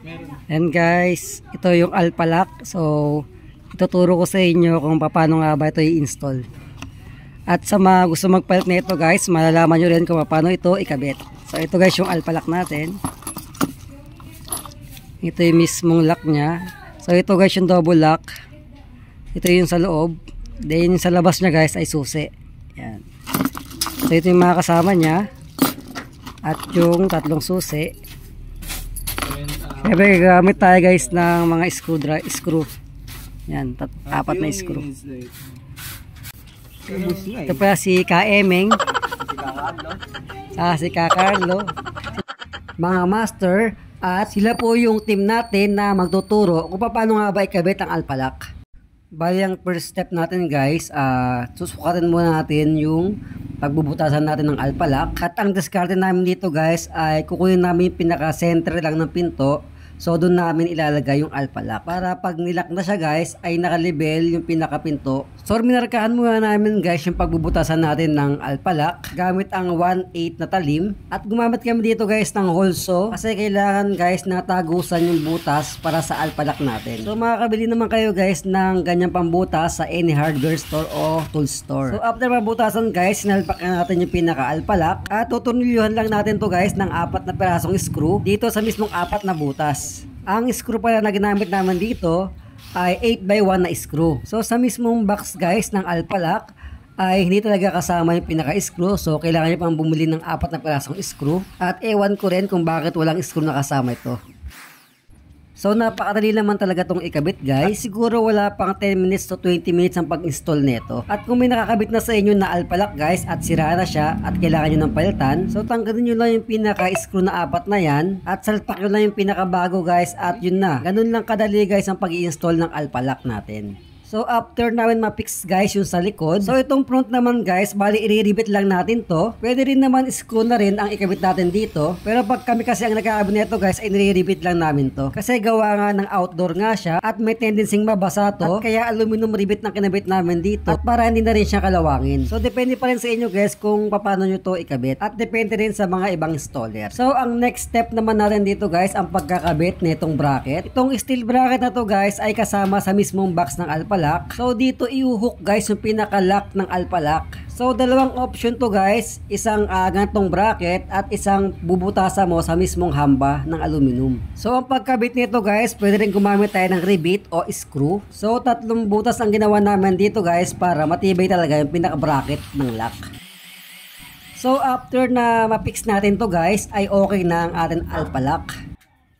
And guys, ito yung Alpalac. So, ituturo ko sa inyo kung paano nga ba ito i-install. At sa mga gusto magpalit na ito guys, malalaman nyo rin kung paano ito ikabit. So, ito guys yung Alpalac natin. Ito yung mismong lock nya. So, ito guys yung double lock. Ito yung sa loob. Then, yung sa labas nya guys ay susi. Yan. So, ito yung mga kasama nya. At yung tatlong susi. Siyempre gagamit tayo guys ng mga screw. Yan, apat na screw. Ito pala si Ka-Emeng. Si Ka-Carlo. Mga master. At sila po yung team natin na magtuturo kung paano nga ba ikabit ang Alpalac. Bali ang first step natin guys, susukatin muna natin yung pagbubutasan natin ng Alpalac. At ang diskarte namin dito guys ay kukunin namin yung pinaka-center lang ng pinto. So doon namin ilalagay yung Alpalac. Para pag nilak na siya guys ay nakalibel yung pinaka-pinto. So minarkahan muna namin guys yung pagbubutasan natin ng Alpalac gamit ang 1/8 na talim. At gumamit kami dito guys ng holso kasi kailangan guys na tagusan yung butas para sa Alpalac natin. So makakabili naman kayo guys ng ganyang pambutas sa any hardware store o tool store. So after mabutasan guys, sinalpak na natin yung pinaka-Alpalac at tutunulyuhan lang natin to guys ng 4 na pirasong screw dito sa mismong 4 na butas. Ang screw pala na ginamit naman dito ay 8x1 na screw. So sa mismong box guys ng Alpalac ay hindi talaga kasama yung pinaka-screw. So kailangan nyo pang bumili ng 4 na pirasong screw. At ewan ko rin kung bakit walang screw na kasama ito. So napakadali naman talaga tong ikabit guys. At siguro wala pang 10 minutes to 20 minutes ang pag-install nito. At kung may nakakabit na sa inyo na Alpalac guys at sira na siya at kailangan nyo ng palitan, so tanggalin nyo lang yung pinaka-screw na 4 na yan at salpak nyo lang yung pinaka-bago guys at yun na. Ganun lang kadali guys ang pag-i-install ng Alpalac natin. So after namin ma-fix guys yung sa likod, so itong front naman guys, bali i-ribit lang natin to. Pwede rin naman screw na rin ang ikabit natin dito. Pero pag kami kasi ang nagkakabit nito guys, ay nire-ribit lang namin to. Kasi gawa nga ng outdoor nga siya at may tendency mabasa to. At kaya aluminum rivet ng kinabit namin dito. At para hindi na rin siya kalawangin. So depende pa rin sa inyo guys kung paano nyo to ikabit. At depende rin sa mga ibang installer. So ang next step naman natin dito guys, ang pagkakabit nitong bracket. Itong steel bracket na to guys ay kasama sa mismong box ng Alpalac. So dito i-hook guys yung pinaka-lock ng Alpalac. So dalawang option to guys, isang ganitong bracket at isang bubutasan mo sa mismong hamba ng aluminum. So ang pagkabit nito guys, pwede rin gumamit tayo ng rivet o screw. So 3 butas ang ginawa namin dito guys para matibay talaga yung pinaka-bracket ng lock. So after na ma-fix natin to guys, ay okay na ang ating Alpalac.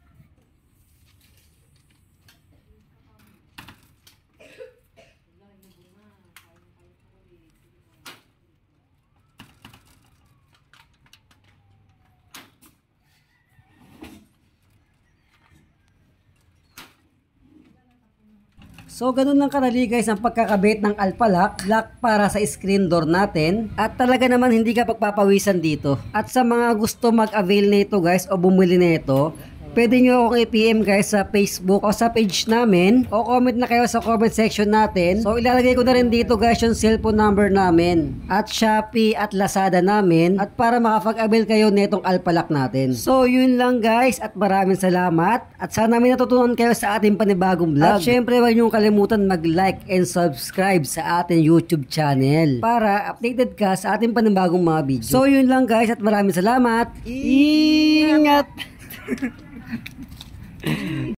So ganun lang kadali guys ang pagkakabit ng Alpalac lock para sa screen door natin at talaga naman hindi ka pagpapawisan dito. At sa mga gusto mag-avail nito guys o bumili nito, pwede nyo akong i-PM guys sa Facebook o sa page namin o comment na kayo sa comment section natin. So ilalagay ko na rin dito guys yung cellphone number namin at Shopee at Lazada namin at para makapag-avail kayo netong Alpalac natin. So yun lang guys at maraming salamat at sana may natutunan kayo sa ating panibagong vlog. At syempre huwag nyo kalimutan mag-like and subscribe sa ating YouTube channel para updated ka sa ating panibagong mga video. So yun lang guys at maraming salamat. Ingat!